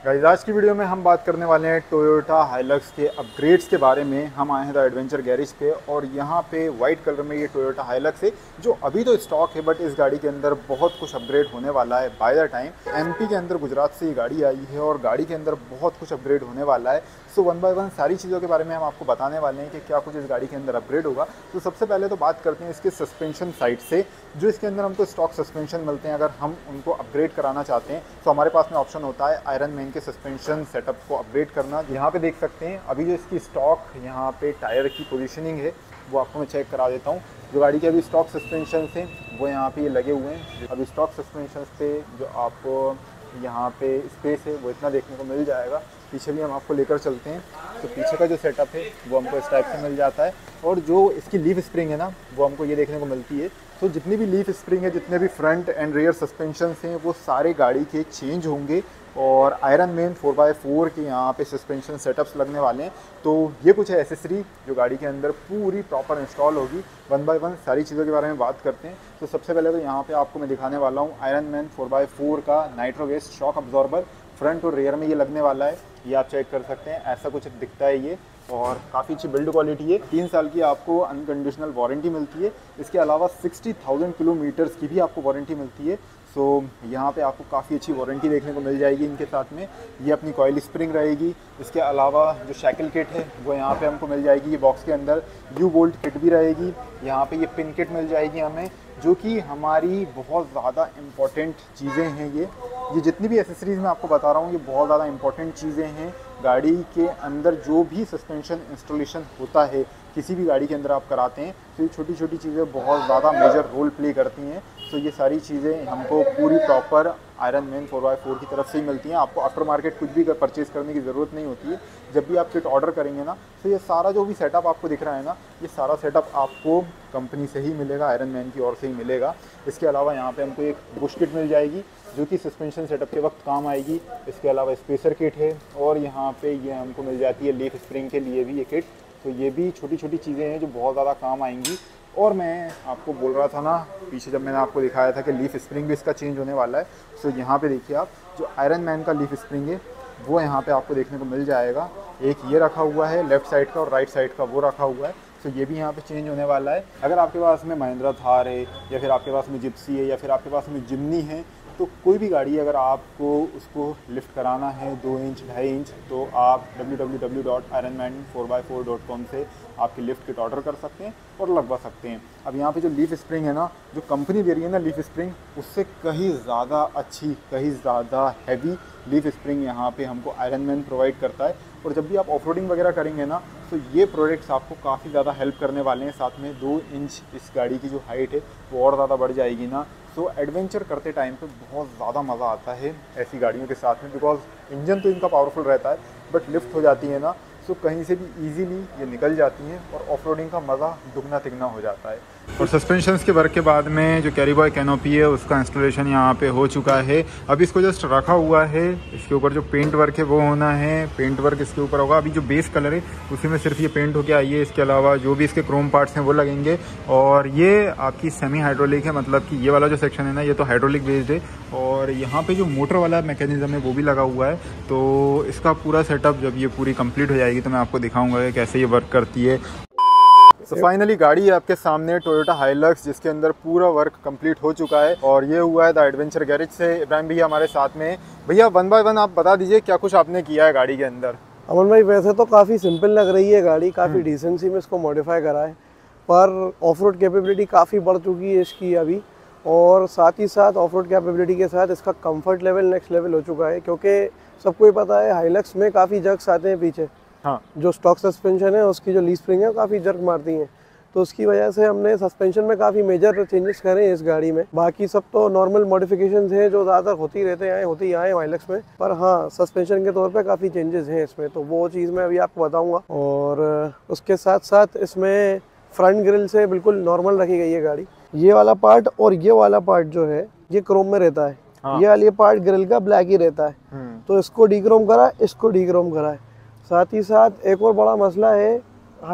Guys आज की video में हम बात करने वाले हैं टोयोटा हाइलक्स के अपग्रेड्स के बारे में। हम आए हैं द एडवेंचर गैरेज पे और यहाँ पे वाइट कलर में ये टोयोटा हाइलक्स है जो अभी तो स्टॉक है, बट इस गाड़ी के अंदर बहुत कुछ अपग्रेड होने वाला है। बाय द टाइम एमपी के अंदर गुजरात से ये गाड़ी आई है और गाड़ी के अंदर बहुत कुछ अपग्रेड होने वाला है। सो वन बाय वन सारी चीज़ों के बारे में हम आपको बताने वाले हैं कि क्या कुछ इस गाड़ी के अंदर अपग्रेड होगा। तो सबसे पहले तो बात करते हैं इसके सस्पेंशन साइड से। जो इसके अंदर हमको स्टॉक सस्पेंशन मिलते हैं, अगर हम उनको अपग्रेड कराना चाहते हैं तो हमारे पास में ऑप्शन होता है आयरन मैन के सस्पेंशन सेटअप को अपग्रेड करना। यहाँ पे देख सकते हैं अभी जो इसकी स्टॉक यहाँ पे टायर की पोजीशनिंग है वो आपको मैं चेक करा देता हूँ। जो गाड़ी के अभी स्टॉक सस्पेंशन हैं वो यहाँ पे ये लगे हुए हैं। अभी स्टॉक सस्पेंशन पे जो आपको यहाँ पे स्पेस है वो इतना देखने को मिल जाएगा। पीछे भी हम आपको लेकर चलते हैं तो पीछे का जो सेटअप है वो हमको इस टाइप से मिल जाता है। और जो इसकी लीफ स्प्रिंग है ना वो हमको ये देखने को मिलती है। तो जितनी भी लीफ स्प्रिंग है, जितने भी फ्रंट एंड रियर सस्पेंशन हैं वो सारे गाड़ी के चेंज होंगे और आयरन मैन 4x4 के यहाँ पे सस्पेंशन सेटअप्स लगने वाले हैं। तो ये कुछ है एसेसरी जो गाड़ी के अंदर पूरी प्रॉपर इंस्टॉल होगी। वन बाय वन सारी चीज़ों के बारे में बात करते हैं। तो सबसे पहले तो यहाँ पे आपको मैं दिखाने वाला हूँ आयरन मैन 4x4 का नाइट्रो वेस्ट शॉक अब्जॉर्बर। फ्रंट और रियर में ये लगने वाला है, ये आप चेक कर सकते हैं। ऐसा कुछ दिखता है ये और काफ़ी अच्छी बिल्ड क्वालिटी है। 3 साल की आपको अनकंडीशनल वारंटी मिलती है। इसके अलावा 60,000 किलोमीटर्स की भी आपको वारंटी मिलती है। सो यहाँ पे आपको काफ़ी अच्छी वारंटी देखने को मिल जाएगी इनके साथ में। ये अपनी कॉइल स्प्रिंग रहेगी। इसके अलावा जो शैकल किट है वो यहाँ पे हमको मिल जाएगी। ये बॉक्स के अंदर यू बोल्ट किट भी रहेगी। यहाँ पे ये पिन किट मिल जाएगी हमें, जो कि हमारी बहुत ज़्यादा इम्पॉर्टेंट चीज़ें हैं। ये जितनी भी एसेसरीज़ मैं आपको बता रहा हूँ ये बहुत ज़्यादा इम्पॉर्टेंट चीज़ें हैं। गाड़ी के अंदर जो भी सस्पेंशन इंस्टॉलेशन होता है किसी भी गाड़ी के अंदर आप कराते हैं तो ये छोटी छोटी चीज़ें बहुत ज़्यादा मेजर रोल प्ले करती हैं। तो ये सारी चीज़ें हमको पूरी प्रॉपर आयरन मैन 4x4 की तरफ से ही मिलती हैं। आपको आफ्टर मार्केट कुछ भी परचेज़ करने की ज़रूरत नहीं होती है। जब भी आप किट ऑर्डर करेंगे ना तो ये सारा जो भी सेटअप आपको दिख रहा है ना ये सारा सेटअप आपको कंपनी से ही मिलेगा, आयरन मैन की ओर से ही मिलेगा। इसके अलावा यहाँ पे हमको एक बुश किट मिल जाएगी जो कि सस्पेंशन सेटअप के वक्त काम आएगी। इसके अलावा स्पेसर किट है और यहाँ पे ये हमको मिल जाती है लीफ स्प्रिंग के लिए भी ये किट। तो ये भी छोटी छोटी चीज़ें हैं जो बहुत ज़्यादा काम आएंगी। और मैं आपको बोल रहा था ना पीछे जब मैंने आपको दिखाया था कि लीफ स्प्रिंग भी इसका चेंज होने वाला है। सो यहाँ पे देखिए आप जो आयरन मैन का लीफ स्प्रिंग है वो यहाँ पे आपको देखने को मिल जाएगा। एक ये रखा हुआ है लेफ़्ट साइड का और राइट साइड का वो रखा हुआ है। तो ये भी यहाँ पे चेंज होने वाला है। अगर आपके पास में महिंद्रा थार है या फिर आपके पास में जिप्सी है या फिर आपके पास में जिम्नी है तो कोई भी गाड़ी अगर आपको उसको लिफ्ट कराना है 2 इंच 2.5 इंच तो आप www.ironman4x4.com से आपकी लिफ्ट किट ऑर्डर कर सकते हैं और लगवा सकते हैं। अब यहाँ पे जो लीफ स्प्रिंग है ना जो कंपनी दे रही है ना लीफ स्प्रिंग उससे कहीं ज़्यादा अच्छी, कहीं ज़्यादा हैवी लीफ स्प्रिंग यहाँ पे हमको आयरन मैन प्रोवाइड करता है। और जब भी आप ऑफरोडिंग वगैरह करेंगे ना तो ये प्रोडक्ट्स आपको काफ़ी ज़्यादा हेल्प करने वाले हैं। साथ में 2 इंच इस गाड़ी की जो हाइट है वो और ज़्यादा बढ़ जाएगी ना। सो एडवेंचर करते टाइम पे बहुत ज़्यादा मज़ा आता है ऐसी गाड़ियों के साथ में, बिकॉज इंजन तो इनका पावरफुल रहता है बट लिफ्ट हो जाती है ना सो कहीं से भी इजीली ये निकल जाती हैं और ऑफरोडिंग का मज़ा दुगना तिगना हो जाता है। और सस्पेंशंस के वर्क के बाद में जो कैरी बॉय कैनोपी है उसका इंस्टॉलेशन यहाँ पे हो चुका है। अभी इसको जस्ट रखा हुआ है। इसके ऊपर जो पेंट वर्क है वो होना है। पेंट वर्क इसके ऊपर होगा। अभी जो बेस कलर है उसी में सिर्फ ये पेंट होके आई है। इसके अलावा जो भी इसके क्रोम पार्ट्स हैं वो लगेंगे। और ये आपकी सेमी हाइड्रोलिक है, मतलब कि ये वाला जो सेक्शन है ना ये तो हाइड्रोलिक बेस्ड है। और यहाँ पे जो मोटर वाला मैकेनिज्म है वो भी लगा हुआ है। तो इसका पूरा सेटअप जब ये पूरी कंप्लीट हो जाएगी तो मैं आपको दिखाऊंगा कि कैसे ये वर्क करती है। तो फाइनली गाड़ी आपके सामने टोयोटा हाइलक्स जिसके अंदर पूरा वर्क कंप्लीट हो चुका है और ये हुआ है द एडवेंचर गैरेज से। इब्राहिम भैया हमारे साथ में। भैया वन बाय वन आप बता दीजिए क्या कुछ आपने किया है गाड़ी के अंदर। अमन भाई वैसे तो काफ़ी सिंपल लग रही है गाड़ी, काफ़ी डिसेंसी में इसको मॉडिफाई करा है, पर ऑफ रोड कैपेबिलिटी काफ़ी बढ़ चुकी है इसकी अभी। और साथ ही साथ ऑफ रोड कैपेबिलिटी के साथ इसका कंफर्ट लेवल नेक्स्ट लेवल हो चुका है, क्योंकि सबको ही पता है हाइलक्स में काफ़ी जर्क्स आते हैं पीछे। हाँ, जो स्टॉक सस्पेंशन है उसकी जो लीफ स्प्रिंग है काफ़ी जर्क मारती हैं, तो उसकी वजह से हमने सस्पेंशन में काफ़ी मेजर चेंजेस करे हैं इस गाड़ी में। बाकी सब तो नॉर्मल मॉडिफिकेशंस हैं जो ज़्यादातर होती आए हाइलक्स में, पर हाँ सस्पेंशन के तौर पे काफ़ी चेंजेस हैं इसमें, तो वो चीज़ मैं अभी आपको बताऊँगा। और उसके साथ साथ इसमें फ्रंट ग्रिल से बिल्कुल नॉर्मल रखी गई है गाड़ी। ये वाला पार्ट और ये वाला पार्ट जो है ये क्रोम में रहता है। हाँ। ये वाली पार्ट ग्रिल का ब्लैक ही रहता है, तो इसको डीक्रोम करा, इसको डीक्रोम करा है। साथ ही साथ एक और बड़ा मसला है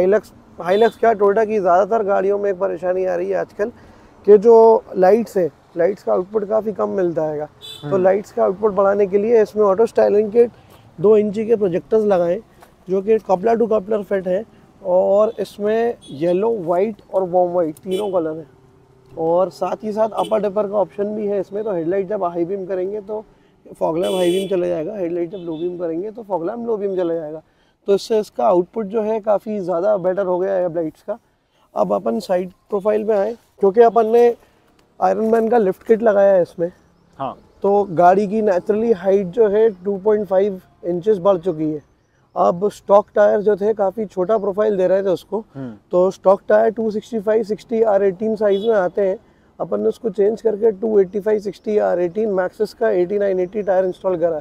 हाइलक्स क्या टोयोटा की ज़्यादातर गाड़ियों में एक परेशानी आ रही है आजकल कि जो लाइट्स है लाइट्स का आउटपुट काफ़ी कम मिलता है। तो लाइट्स का आउटपुट बढ़ाने के लिए इसमें ऑटो स्टाइलिंग के 2 इंची के प्रोजेक्टर्स लगाएं जो कि कपलर टू कपलर फिट है, और इसमें येलो, वाइट और वॉर्म वाइट तीनों कलर हैं। और साथ ही साथ अपर डिपर का ऑप्शन भी है इसमें। तो हेडलाइट जब हाई बीम करेंगे तो फॉग लैम्प हाई बीम चला जाएगा, हेडलाइट जब लो बीम करेंगे तो फॉग लैम्प लो बीम चला जाएगा। तो इससे इसका आउटपुट जो है काफ़ी ज़्यादा बेटर हो गया है अब लाइट्स का। अब अपन साइड प्रोफाइल में आए, क्योंकि अपन ने आयरन मैन का लिफ्ट किट लगाया है इसमें। हाँ। तो गाड़ी की नेचुरली हाइट जो है 2.5 इंचेस बढ़ चुकी है। अब स्टॉक टायर जो थे काफ़ी छोटा प्रोफाइल दे रहे थे उसको, तो स्टॉक टायर 265/60 R18 साइज में आते हैं। अपन ने उसको चेंज करके 285/60 R18 मैक्सिस का 89/80 टायर इंस्टॉल करा है।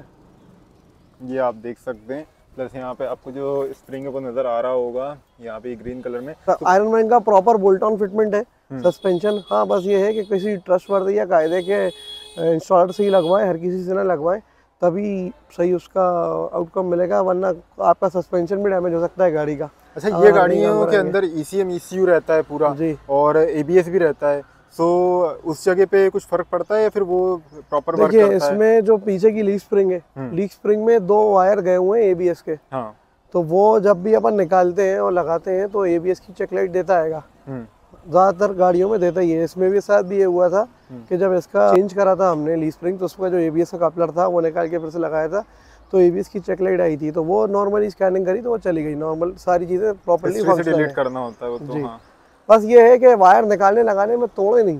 ये आप देख सकते हैं। प्लस यहाँ पे आपको जो स्प्रिंग को नजर आ रहा होगा यहाँ पे ग्रीन कलर में, तो आयरन मैन का प्रॉपर बोल्ट ऑन फिटमेंट है सस्पेंशन। हाँ, बस ये है कि किसी ट्रस्टवर्दी या कायदे के इंस्टॉलर से ही लगवाएं, हर किसी से ना लगवाएं, तभी सही उसका आउटकम मिलेगा, वरना आपका सस्पेंशन भी डैमेज हो सकता है गाड़ी का। अच्छा, ये गाड़ियों के अंदर ECM ECU रहता है पूरा और ABS भी रहता है, सो उस जगह पे कुछ फर्क पड़ता है या फिर वो प्रॉपर वर्क करता है? इसमें जो पीछे की लीफ स्प्रिंग है, लीफ स्प्रिंग में 2 वायर गए हुए हैं ABS के। हाँ। तो वो जब भी अपन निकालते हैं और लगाते हैं तो ABS की चेक लाइट देता है, ज़्यादातर गाड़ियों में देता ही है। इसमें भी साथ भी ये हुआ था कि जब इसका चेंज करा था हमने लीफ स्प्रिंग, तो उसका जो ABS का कपलर था वो निकाल के फिर से लगाया था, तो ABS की चेक लाइट आई थी, तो वो नॉर्मली स्कैनिंग करी तो वो चली गई, नॉर्मल सारी चीज़ें प्रॉपर्ली डिलीट करना होता है वो तो। हाँ। बस ये है कि वायर निकालने लगाने में तोड़े नहीं,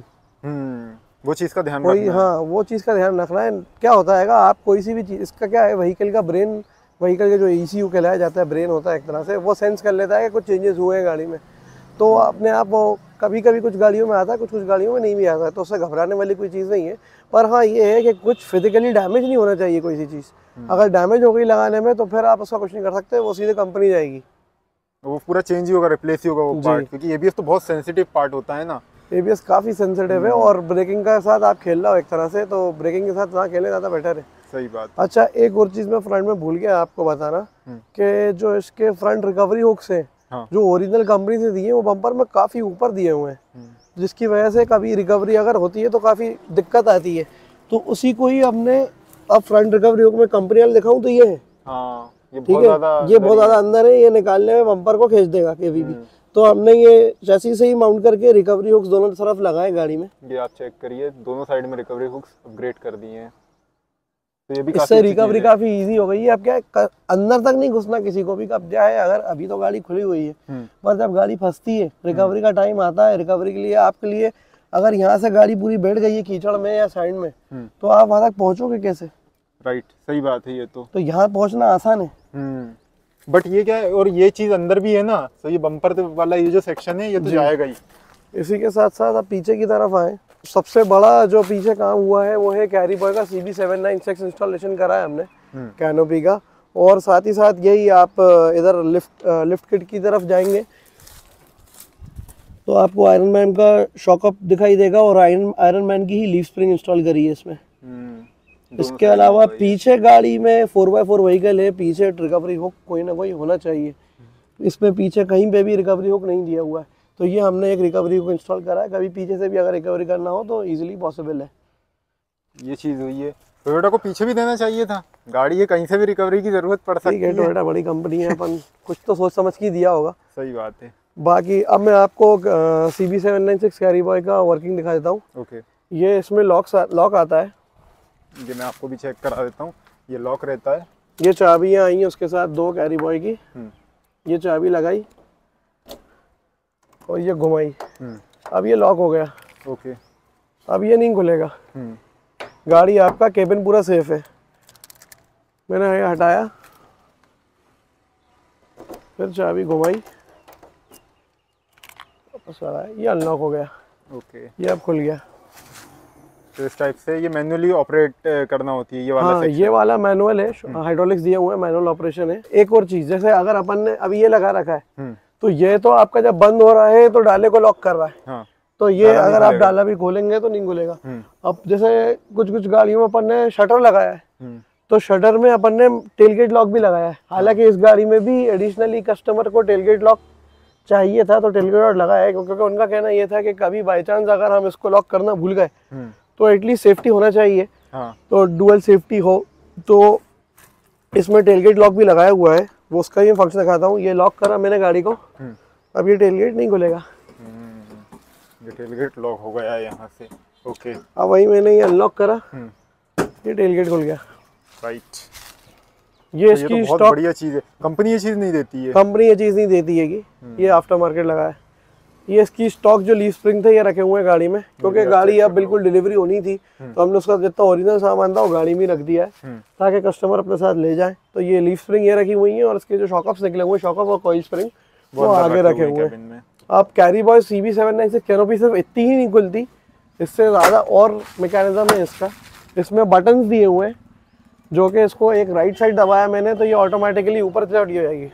वो चीज़ का ध्यान रखना है। हाँ, वो चीज़ का ध्यान रखना है। क्या होता है आप कोई सी भी चीज़, इसका क्या है, व्हीकल का ब्रेन, व्हीकल का जो ECU कहलाया जाता है, ब्रेन होता है एक तरह से, वो सेंस कर लेता है कि कुछ चेंजेस हुए हैं गाड़ी में, तो अपने आप वो कभी कभी कुछ गाड़ियों में आता है, कुछ गाड़ियों में नहीं भी आता है, तो उससे घबराने वाली कोई चीज़ नहीं है। पर हाँ, ये है कि कुछ फिजिकली डैमेज नहीं होना चाहिए कोई सी चीज़। अगर डैमेज हो गई लगाने में तो फिर आप उसका कुछ नहीं कर सकते, वो सीधे कंपनी जाएगी, वो पूरा चेंज ही होगा, रिप्लेस ही होगा वो पार्ट, क्योंकि ABS तो बहुत सेंसिटिव पार्ट होता है ना। ABS काफ़ी सेंसिटिव है, और ब्रेकिंग के साथ आप खेल रहे हो एक तरह से, तो ब्रेकिंग के साथ ना खेले ज़्यादा बेटर है। सही बात। अच्छा, एक और चीज़ मैं फ्रंट में भूल गया आपको बताना कि जो इसके फ्रंट रिकवरी हुक्स हैं, जो ओरिजिनल कंपनी से दिए हैं, वो बम्पर में काफ़ी ऊपर दिए हुए हैं, जिसकी वजह से कभी रिकवरी अगर होती है तो काफ़ी दिक्कत आती है। तो उसी को ही हमने अब फ्रंट रिकवरी हुक में कंपनी वाले दिखाऊं तो ये है। हाँ, ठीक है, ये बहुत ज़्यादा अंदर है, ये निकालने में बम्पर को खींच देगा कभी भी। तो हमने ये चैसी से ही माउंट करके रिकवरी हुक्स दोनों तरफ लगाए गाड़ी में। ये आप चेक करिए, दोनों साइड में रिकवरी हुक्स अपग्रेड कर दिए हैं, तो ये भी इससे रिकवरी काफी इजी हो गई है। अब क्या है, अंदर तक नहीं घुसना किसी को भी, कब जाए, अगर अभी तो गाड़ी खुली हुई है, पर जब गाड़ी फंसती है, रिकवरी का टाइम आता है, रिकवरी के लिए आपके लिए अगर यहाँ से गाड़ी पूरी बैठ गई है कीचड़ में या साइड में, तो आप वहां तक पहुंचोगे कैसे? राइट, सही बात है। ये तो यहाँ पहुंचना आसान है, बट ये क्या है, और ये चीज अंदर भी है ना, तो ये बम्पर वाला ये जो सेक्शन है ये तो जाएगा ही। इसी के साथ साथ आप पीछे की तरफ आए, सबसे बड़ा जो पीछे काम हुआ है वो है कैरी बॉय का CB796 इंस्टॉलेशन करा है हमने कैनोपी का, और साथ ही साथ यही आप इधर लिफ्ट किट की तरफ जाएंगे तो आपको आयरन मैन का शॉकअप दिखाई देगा, और आयरन मैन की ही लीफ स्प्रिंग इंस्टॉल करी है इसमें। इसके अलावा पीछे गाड़ी में 4x4 व्हीकल है, पीछे रिकवरी हुक कोई ना कोई होना चाहिए। इसमें पीछे कहीं पे भी रिकवरी हुक नहीं दिया हुआ है, तो ये हमने एक रिकवरी हुक इंस्टॉल करा है। कभी पीछे से भी अगर रिकवरी करना हो तो इजीली पॉसिबल है। ये चीज़ हुई है। टोयोटा को पीछे भी देना चाहिए था, गाड़ी है, कहीं से भी रिकवरी की जरूरत पड़ सकती है। टोयोटा बड़ी कंपनी है, अपन कुछ तो सोच समझ के दिया होगा। सही बात है। बाकी अब मैं आपको CB796 कैरी बॉय का वर्किंग दिखा देता हूँ। ओके, ये इसमें लॉक आता है, ये मैं आपको भी चेक करा देता हूँ। ये लॉक रहता है, ये चाबियाँ आई हैं उसके साथ 2 कैरी बॉय की, ये चाबी लगाई और ये घुमाई, अब ये लॉक हो गया। ओके, अब ये नहीं खुलेगा। गाड़ी आपका केबिन पूरा सेफ है। मैंने ये हटाया, फिर चाबी घुमाई, वापस आया, ये अनलॉक हो गया। ओके, ये अब खुल गया। तो इस टाइप से ये मैन्युअली ऑपरेट करना होती है ये वाला सेक्शन। ये वाला मैनुअल है, हाइड्रोलिक्स दिए हुए हैं, मैनुअल ऑपरेशन है। एक और चीज, जैसे अगर अपन ने अभी ये लगा रखा है, तो ये तो आपका जब बंद हो रहा है तो डाले को लॉक कर रहा है। हाँ, तो ये अगर आप डाला भी खोलेंगे तो नहीं खुलेगा। अब जैसे कुछ गाड़ियों में अपन ने शटर लगाया है, तो शटर में अपन ने टेलगेट लॉक भी लगाया है। हालांकि इस गाड़ी में भी एडिशनली कस्टमर को टेलगेट लॉक चाहिए था, तो टेलगेट लॉक लगाया है, क्योंकि उनका कहना ये था कि कभी बाई चांस अगर हम इसको लॉक करना भूल गए तो एटलीस्ट सेफ्टी होना चाहिए। हाँ। तो डुअल सेफ्टी हो, तो इसमें टेलगेट लॉक भी लगाया हुआ है, वो उसका ही फंक्शन दिखाता हूँ। ये लॉक करा मैंने गाड़ी को, अब ये टेलगेट नहीं खुलेगा। ये टेलगेट लॉक हो गया है यहाँ से। ओके, अब वही मैंने ये अनलॉक करा, ये टेलगेट खुल गया। राइट। ये तो इसकी ये तो बहुत स्टॉक, बढ़िया चीज़ है, कंपनी ये चीज़ नहीं देती है। कंपनी ये चीज़ नहीं देती है कि ये आफ्टर मार्केट लगा है। ये इसकी स्टॉक जो लीफ स्प्रिंग थे ये रखे हुए हैं गाड़ी में, क्योंकि गाड़ी अब बिल्कुल डिलीवरी होनी थी, तो हमने उसका जितना ओरिजिनल सामान था वो गाड़ी में रख दिया है ताकि कस्टमर अपने साथ ले जाए। तो ये लीफ स्प्रिंग ये रखी हुई है, और इसके जो शॉकअप्स निकले हुए हैं, शॉकअप और कॉइल स्प्रिंग वो आगे रखे हुए हैं। अब कैरी बॉय CB796 कैनोपी सिर्फ इतनी ही नहीं खुलती, इससे ज़्यादा और मैकेनिज्म है इसका। इसमें बटन्स दिए हुए हैं, जो कि इसको एक राइट साइड दबाया मैंने तो ये ऑटोमेटिकली ऊपर चढ़ हो जाएगी।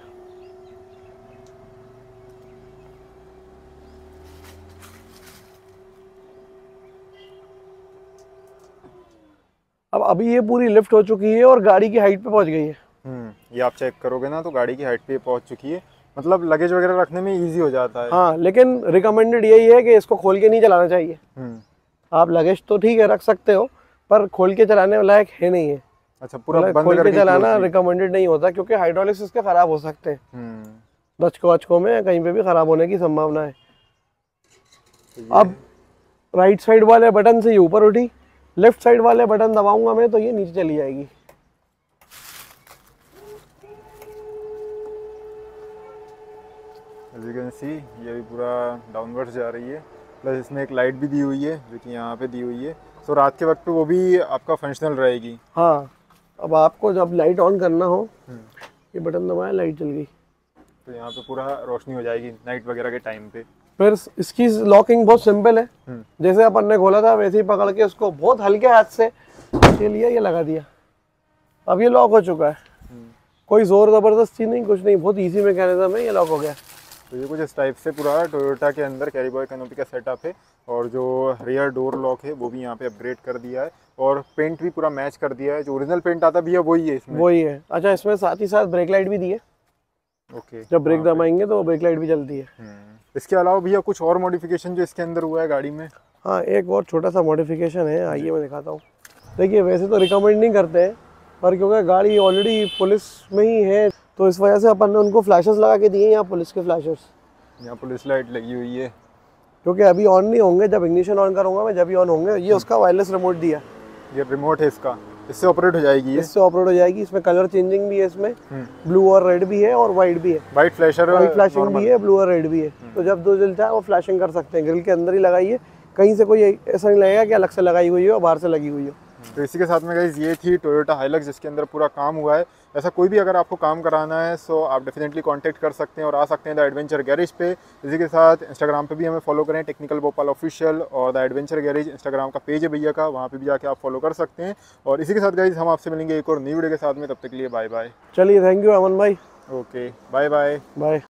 अब अभी ये पूरी लिफ्ट हो चुकी है और गाड़ी की हाइट पे पहुंच गई है। ये आप चेक करोगे ना तो गाड़ी की हाइट पे पहुंच चुकी है, मतलब लगेज वगैरह रखने में इजी हो जाता है। हाँ, लेकिन रिकमेंडेड यही है कि इसको खोल के नहीं चलाना चाहिए। आप लगेज तो ठीक है रख सकते हो, पर खोल के चलाने लायक है नहीं है। अच्छा, पूरा बंद खोल के करके चलाना रिकमेंडेड नहीं होता, क्योंकि हाइड्रोलिक्स इसके खराब हो सकते हैं। दचको में कहीं पे भी खराब होने की संभावना है। अब राइट साइड वाले बटन से ये ऊपर उठी, लेफ्ट साइड वाले बटन दबाऊंगा मैं तो ये नीचे चली जाएगी। As you can see, ये भी पूरा डाउनवर्ड्स जा रही है, प्लस इसमें एक लाइट भी दी हुई है जो कि यहाँ पे दी हुई है। सो रात के वक्त पे वो भी आपका फंक्शनल रहेगी। हाँ, अब आपको जब लाइट ऑन करना हो ये बटन दबाया, लाइट जल गई, तो यहाँ पे पूरा रोशनी हो जाएगी नाइट वगैरह के टाइम पे। फिर इसकी लॉकिंग बहुत सिंपल है, जैसे अपन ने खोला था वैसे ही पकड़ के उसको बहुत हल्के हाथ से ये लिया, ये लगा दिया, अब ये लॉक हो चुका है। कोई जोर जबरदस्ती नहीं, कुछ नहीं, बहुत इजी मैकेनिज्म है, ये लॉक हो गया। तो ये कुछ इस टाइप से पूरा टोयोटा के अंदर कैरी बॉय कैनोपी का सेटअप है, और जो रियर डोर लॉक है वो भी यहाँ पे अपग्रेड कर दिया है, और पेंट भी पूरा मैच कर दिया है। जो ओरिजिनल पेंट आता भी है वही है इसमें, वही है। अच्छा, इसमें साथ ही साथ ब्रेक लाइट भी दी है। ओके, जब ब्रेक दबाएंगे तो ब्रेक लाइट भी जलती है। इसके अलावा भैया कुछ और मॉडिफिकेशन जो इसके अंदर हुआ है गाड़ी में? हाँ, एक और छोटा सा मॉडिफिकेशन है, आइए मैं दिखाता हूँ। देखिए, वैसे तो रिकमेंड नहीं करते हैं, पर क्योंकि गाड़ी ऑलरेडी पुलिस में ही है तो इस वजह से अपन ने उनको फ्लैशेस लगा के दिए हैं। यहाँ पुलिस के फ्लैशेस, यहाँ पुलिस लाइट लगी हुई है, क्योंकि अभी ऑन नहीं होंगे, जब इग्निशन ऑन करूँगा मैं जब ही ऑन होंगे। ये उसका वायरलेस रिमोट दिया, ये रिमोट है इसका, इससे ऑपरेट हो जाएगी। इससे ऑपरेट हो जाएगी। इसमें कलर चेंजिंग भी है, इसमें ब्लू और रेड भी है और वाइट भी है। वाइट फ्लैशर, वाइट फ्लैशिंग भी है, ब्लू और रेड भी है। तो जब दो जल चाहे वो फ्लैशिंग कर सकते हैं। ग्रिल के अंदर ही लगाई है, कहीं से कोई ऐसा नहीं लगेगा कि अलग से लगाई हुई हो, बाहर से लगी हुई हो। तो इसी के साथ में गाइस ये थी टोयोटा हाइलक्स जिसके अंदर पूरा काम हुआ है। ऐसा कोई भी अगर आपको काम कराना है सो आप डेफिनेटली कांटेक्ट कर सकते हैं और आ सकते हैं द एडवेंचर गैरेज पे। इसी के साथ इंस्टाग्राम पे भी हमें फॉलो करें, टेक्निकल भोपाल ऑफिशियल, और द एडवेंचर गैरेज इंस्टाग्राम का पेज है भैया का, वहाँ पे भी जाके आप फॉलो कर सकते हैं। और इसी के साथ गाइस हम आपसे मिलेंगे एक और नई वीडियो के साथ में, तब तक के लिए बाय बाय। चलिए, थैंक यू अमन भाई। Okay, bye bye. बाय।